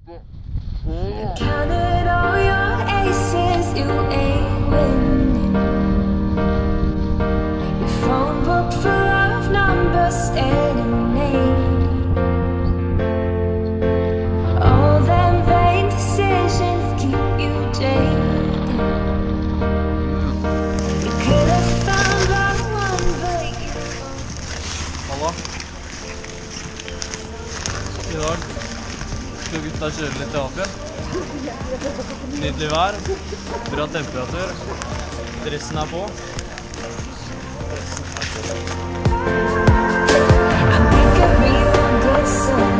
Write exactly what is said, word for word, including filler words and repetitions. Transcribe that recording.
Counted all your aces, you ain't winning. Your phone book full of numbers and names. All them vain decisions keep you jaded. You could have found that one, but you Halla. I dag skal gutta kjøre litt teater. Nydelig vær, bra temperatur, dressen er på. I make a real good son.